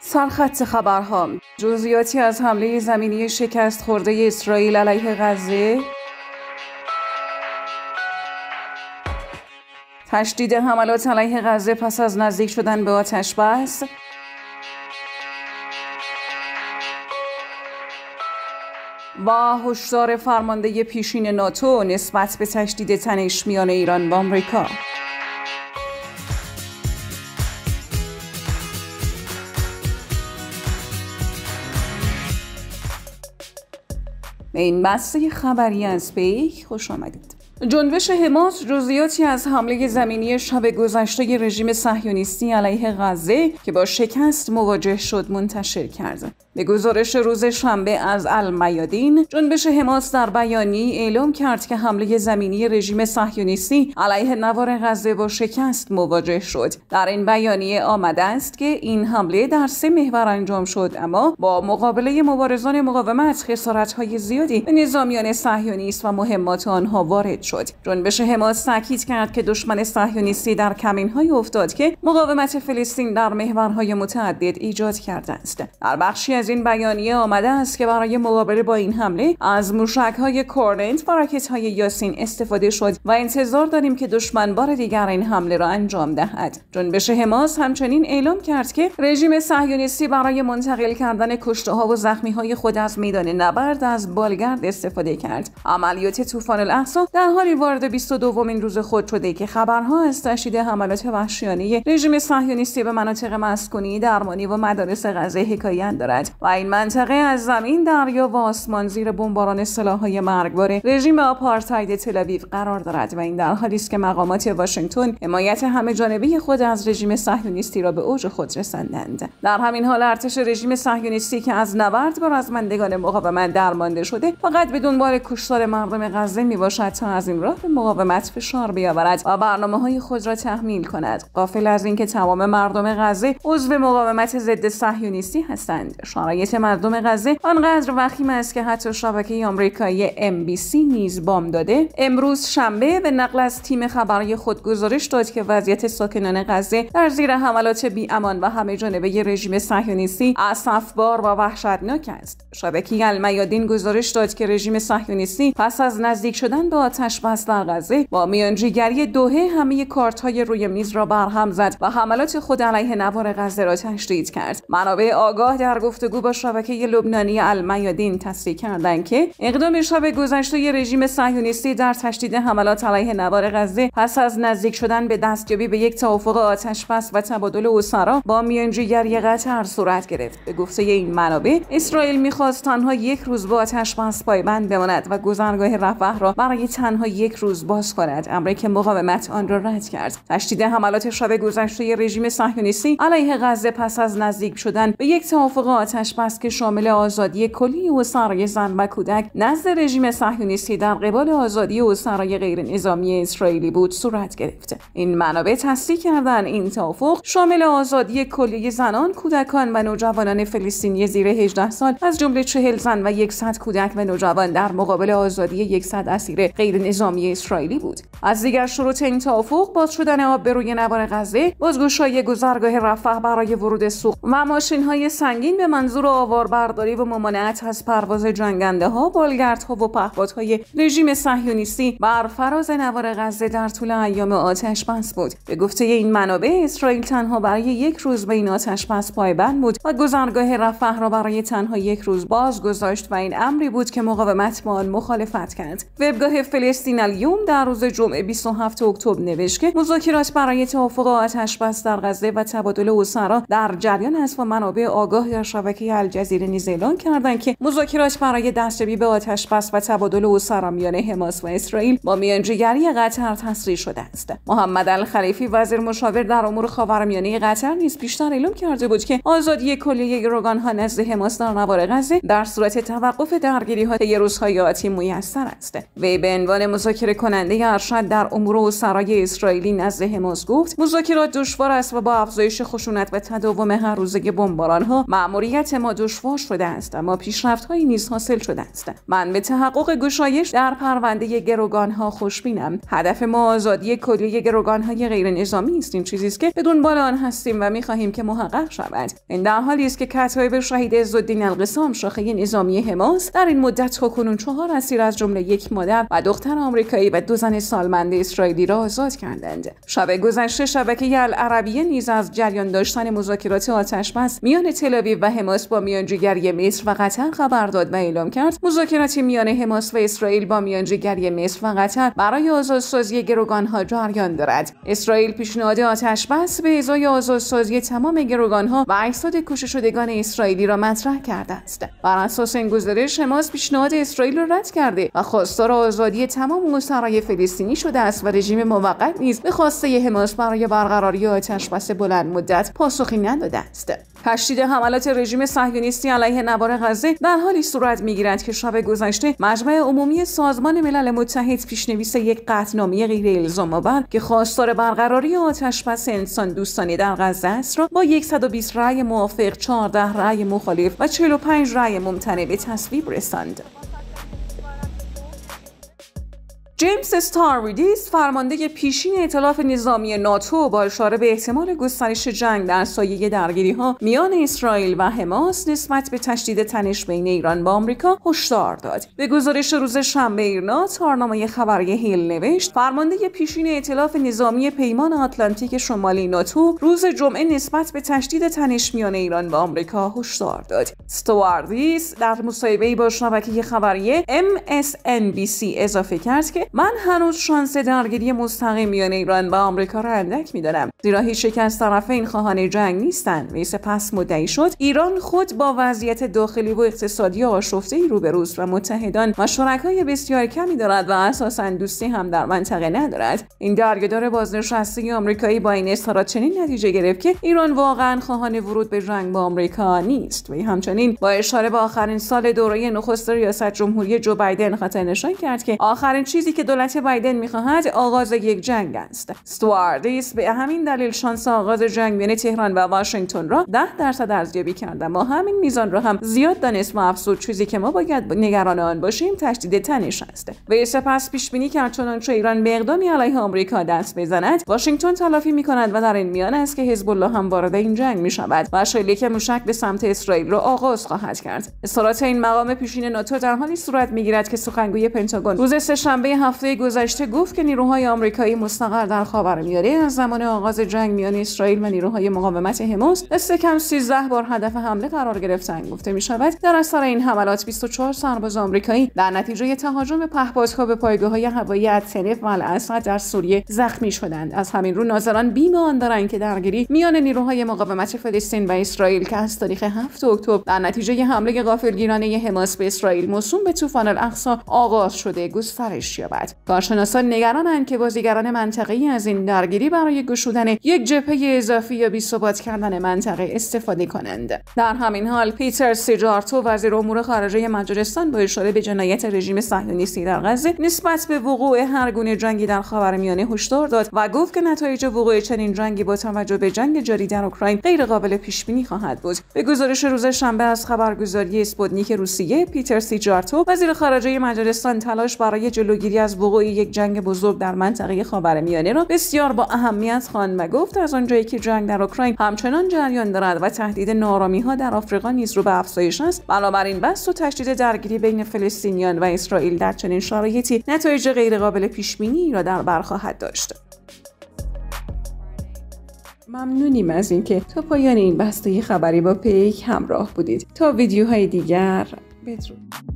سرخط خبرها: جزئیاتی از حمله زمینی شکست خورده اسرائیل علیه غزه، تشدید حملات علیه غزه پس از نزدیک شدن به آتش بس، و هشدار فرمانده پیشین ناتو نسبت به تشدید تنش میان ایران و آمریکا. به این بسته خبری از پیک خوش آمدید. جنبش حماس جزئیاتی از حمله زمینی شب گذشته رژیم صهیونیستی علیه غزه که با شکست مواجه شد منتشر کرد. به گزارش روز شنبه از المیادین، جنبش حماس در بیانیه‌ای اعلام کرد که حمله زمینی رژیم صهیونیستی علیه نوار غزه با شکست مواجه شد. در این بیانیه آمده است که این حمله در 3 محور انجام شد، اما با مقابله مبارزان مقاومت خسارت‌های زیادی به نظامیان صهیونیست و مهمات آنها وارد شد. جنبش حماس تاکید کرد که دشمن صهیونیستی در کمین‌های افتاد که مقاومت فلسطین در محورهای متعدد ایجاد کرده است. در بخشی از این بیانیه آمده است که برای مقابله با این حمله از موشک‌های کورنت و راکت‌های یاسین استفاده شد و انتظار داریم که دشمن بار دیگر این حمله را انجام دهد. جنبش حماس همچنین اعلام کرد که رژیم صهیونیستی برای منتقل کردن کشته‌ها و زخمی‌های خود از میدان نبرد از بالگرد استفاده کرد. عملیات طوفان الاقصی در حالی وارد 22مین روز خود شده که خبرها از تشدید حملات وحشیانه رژیم صهیونیستی به مناطق مسکونی، درمانی و مدارس غزه حکایت دارد و این منطقه از زمین، دریا و آسمان زیر بمباران سلاح‌های مرگبار رژیم آپارتاید تل‌آویو قرار دارد و این در حالی است که مقامات واشنگتن حمایت همه‌جانبه خود از رژیم صهیونیستی را به اوج خود رساندند. در همین حال ارتش رژیم صهیونیستی که از نبرد با رزمندگان مقاومت درمانده شده فقط به دنبال کشتار مردم غزه میباشد تا از این راه به مقاومت فشار بیاورد و برنامه‌های خود را تحمیل کند، غافل از اینکه تمام مردم غزه عضو مقاومت ضد صهیونیستی هستند. شرایط مردم غزه آنقدر وخیم است که حتی شبکه آمریکایی MBC نیز بام داده. امروز شنبه به نقل از تیم خبری خود گزارش داد که وضعیت ساکنان غزه در زیر حملات بی‌امان و همه‌جانبه رژیم صهیونیستی اسفبار و وحشتناک است. شبکه المیادین گزارش داد که رژیم صهیونیستی پس از نزدیک شدن به آتش بس در غزه با میانجیگری دوحه همه کارت‌های روی میز را برهم زد و حملات خود علیه نوار غزه را تشدید کرد. منابع آگاه در گفتگو با شبکه لبنانی المیادین تصریح کردند که اقدام شب گذشته رژیم صهیونیستی در تشدید حملات علیه نوار غزه پس از نزدیک شدن به دستیابی به یک توافق آتش بس و تبادل اسرا با میانجیگری قطر صورت گرفت. به گفته این منابع، اسرائیل می‌خواست تنها 1 روز با آتش بس پایبند بماند و گذرگاه رفح را برای تنها 1 روز باز کند، امری که مقاومت آن را رد کرد. تشدید حملات شب گذشته رژیم صهیونیستی علیه غزه پس از نزدیک شدن به یک توافق آتش بس که شامل آزادی کلی اسرای زن و کودک نزد رژیم صهیونیستی در قبال آزادی اسرای غیر نظامی اسرائیلی بود صورت گرفت. این منابع تصدیق کردند این توافق شامل آزادی کلی زنان، کودکان و نوجوانان فلسطینی زیر 18 سال از جمله 40 زن و 100 کودک و نوجوان در مقابل آزادی 100 اسیر غیر نظامی اسرائیلی بود. از دیگر شروط این توافق باز شدن آب به روی نوار غزه، بازگشایی گذرگاه رفح برای ورود سوخت و ماشین‌های سنگین به منظور آواربرداری و ممانعت از پرواز جنگنده‌ها، بالگردها و پهپادهای رژیم صهیونیستی بر فراز نوار غزه در طول ایام آتش بس بود. به گفته این منابع، اسرائیل تنها برای 1 روز به این آتش بس پایبند بود و گذرگاه رفح را برای تنها 1 روز باز گذاشت و این امری بود که مقاومت با آن مخالفت کرد. وبگاه فلسطین الیوم در روز جمعه 27 اکتبر نوشت که مذاکرات برای توافق آتش بس در غزه و تبادل اسرا در جریان است و منابع آگاه در شبکه الجزیره نیز اعلام کردند که مذاکرات برای دستیابی به آتش بس و تبادل اسرا میان حماس و اسرائیل با میانجیگری قطر تسریع شده است. محمد الخلیفی وزیر مشاور در امور خاورمیانه قطر نیز پیشتر اعلام کرده بود که آزادی کلیه گروگان‌ها نزد حماس در نوار غزه در صورت توقف درگیری‌ها طی روزهای آتی میسر است. وی به عنوان مذاکره کننده ارشد ارشد در امور اسرای اسرائیلی نزد حماس گفت مذاکرات دشوار است و با افزایش خشونت و تداوم هر روزه بمباران‌ها مأموریت ما دشوار شده است، اما پیشرفت‌هایی نیز حاصل شده است. من به تحقق گشایش در پرونده گروگان‌ها خوشبینم. هدف ما آزادی کلی گروگان‌های غیر نظامی است. این چیزی است که به دنبال آن هستیم و می‌خواهیم که محقق شود. این در حالی است که کتایب شهید عزالدین القسام شاخه نظامی حماس در این مدت تاکنون 4 اسیر از جمله 1 مادر و دختر آمریکایی و 2 زن سالمند اسرائیلی را آزاد کردند. شب گذشته شبکه العربیه نیز از جریان داشتن مذاکرات آتش‌بس میان تل‌آویو و حماس با میانجیگری مصر و قطر خبر داد و اعلام کرد مذاکرات میان حماس و اسرائیل با میانجیگری مصر و قطر برای آزادسازی گروگان‌ها جریان دارد. اسرائیل پیشنهاد آتش‌بس به ازای آزادسازی تمام گروگان‌ها و اجساد کشته شدگان اسرائیلی را مطرح کرده است. بر اساس این گزارش حماس پیشنهاد اسرائیل را رد کرده و خواستار آزادی تمام اسرای فلسطینی شده است و رژیم موقت نیز به خواسته حماس برای برقراری آتش‌بس بلند مدت پاسخی نداده است. تشدید حملات رژیم صهیونیستی علیه نوار غزه در حالی صورت می‌گیرد که شب گذشته مجمع عمومی سازمان ملل متحد پیشنویس یک قطعنامه غیر الزام‌آور که خواستار برقراری آتش‌بس انسان دوستانه در غزه است را با 120 رأی موافق، 14 رأی مخالف و 45 رأی ممتنع به تصویب رساند. جیمز استارویدیس فرمانده پیشین ائتلاف نظامی ناتو با اشاره به احتمال گسترش جنگ در سایه درگیری‌ها میان اسرائیل و حماس نسبت به تشدید تنش بین ایران و آمریکا هشدار داد. به گزارش روز شنبه ایرنا تارنامه خبری هیل نوشت فرمانده پیشین ائتلاف نظامی پیمان آتلانتیک شمالی ناتو روز جمعه نسبت به تشدید تنش میان ایران و آمریکا هشدار داد. استارویدیس در مصاحبه‌ای با شبکه خبری MSNBC اضافه کرد که من هنوز شانس درگیری مستقیم میان ایران و آمریکا را اندک می‌دانم، زیرا هیچ یک از طرفین خواهان جنگ نیستند. وی سپس مدعی شد ایران خود با وضعیت داخلی و اقتصادی آشفته‌ای روبروست و متحدان و شرکای بسیار کمی دارد و اساساً دوستی هم در منطقه ندارد. این درگیردار بازنشسته آمریکایی با این اظهارات چنین نتیجه گرفت که ایران واقعاً خواهان ورود به جنگ با آمریکا نیست. وی همچنین با اشاره به آخرین سال دوره نخست ریاست جمهوری جو بایدن خاطر نشان کرد که آخرین چیزی که دولت بایدن می‌خواهد آغاز یک جنگ است. استارویدیس به همین دلیل شانس آغاز جنگ بین تهران و واشنگتن را 10% ارزیابی کرد، اما همین میزان را هم زیاد دانست و افزود چیزی که ما باید نگران آن باشیم تشدید تنش است. و سپس پیش بینی کرد چنانچه ایران به اقدامی علیه آمریکا دست بزند واشنگتن تلافی می‌کند و در این میان است که حزب الله هم وارد این جنگ می‌شود و شلیک موشک به سمت اسرائیل را آغاز خواهد کرد. اظهارات این مقام پیشین ناتو در حالی صورت می‌گیرد که سخنگوی پنتاگون روز سه‌شنبه هفته گذشته گفت که نیروهای آمریکایی مستقر در خاورمیانه از زمان آغاز جنگ میان اسرائیل و نیروهای مقاومت حماس دست کم 13 بار هدف حمله قرار گرفتند. گفته می‌شود در اثر این حملات 24 سرباز آمریکایی در نتیجه تهاجم پهپادها به پایگاه‌های هوایی التنف و الاسد در سوریه زخمی شدند. از همین رو ناظران بیم آن دارند که درگیری میان نیروهای مقاومت فلسطین و اسرائیل که از تاریخ 7 اکتبر در نتیجه حمله غافلگیرانه حماس به اسرائیل موسوم به طوفان الاقصی آغاز شده گسترش یابد. کارشناسان نگرانند که بازیگران منطقه‌ای از این درگیری برای گشودن یک جبهه اضافی یا بی‌ثبات کردن منطقه استفاده کنند. در همین حال پیتر سیجارتو وزیر امور خارجه مجارستان با اشاره به جنایت رژیم صهیونیستی در غزه نسبت به وقوع هر گونه جنگی در خاورمیانه هشدار داد و گفت که نتایج وقوع چنین جنگی با توجه به جنگ جاری در اوکراین غیر قابل پیش بینی خواهد بود. به گزارش روز شنبه از خبرگزاری اسپوتنیک روسیه، پیتر سیجارتو وزیر خارجه مجارستان تلاش برای جلوگیری از وقوع یک جنگ بزرگ در منطقه خاورمیانه را بسیار با اهمیت خواند و گفت از آنجایی که جنگ در اوکراین همچنان جریان دارد و تهدید ناآرامی‌ها در آفریقا نیز رو به افزایش است، بنابراین بحث و تشدید درگیری بین فلسطینیان و اسرائیل در چنین شرایطی نتایج غیرقابل پیش‌بینی را در بر خواهد داشت. ممنونیم از اینکه تا پایان این بسته خبری با پیک همراه بودید. تا ویدیوهای دیگر بدرود.